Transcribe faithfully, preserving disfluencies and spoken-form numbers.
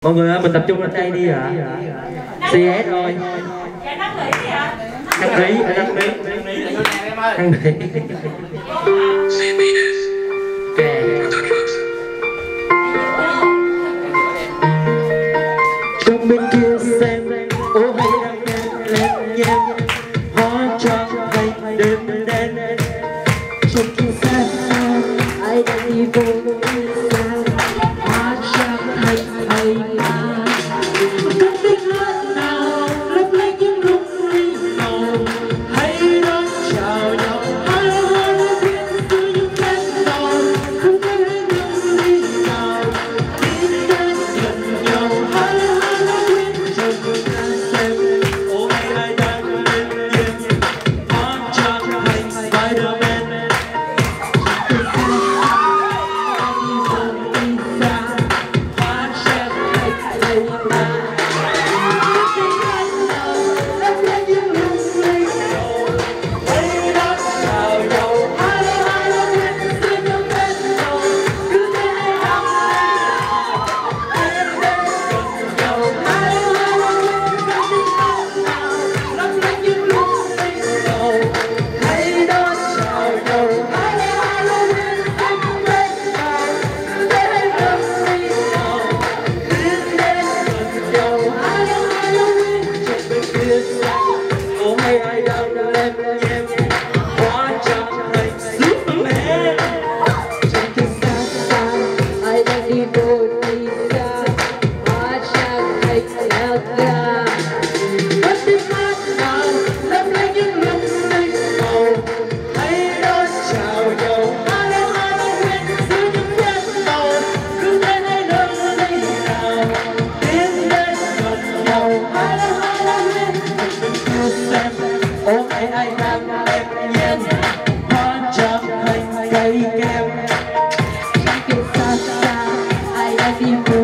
Mọi người ơi, mình tập trung lên đây đi ạ. xê ét thôi. Dạ năn nỉ gì ạ? Năn nỉ, năn nỉ. Năn nỉ. xê bê ét Productions. Trong bên kia xem, ô hay đang lên lên nhem, hóa cho hay đêm đen. Trong kia xem, ai đang đi vô đi xa, hóa cho hay hay mà. Không biết hát nào, lấp lánh những lúc ly màu, hãy đón chào nhau. Hai hai đã biết từ những phép màu, không biết hãy những ly nào, biết đến gần nhau. Hai hai đã biết cho người ta xem, ô hay ai đang lên đêm, hóa cho hay Spider-Man. Ô hay ai đang lên nhem, hóa cho hay Superman. Trong kia xa xa, ai đang đi vô đi xa, hóa cho hay Elga. Bất biết hát nào, lấp lánh những lúc ly màu, hãy đón chào nhau. Hai hai hai đã biết giữa những phép màu, cứ thế hãy nâng ly nào, tiến đến gần nhau. Hai hai hai đã biết xem, ô ai ai đang em nhem, hóa cho hay cây kem. Trong kia xa xa, ai đang đi vô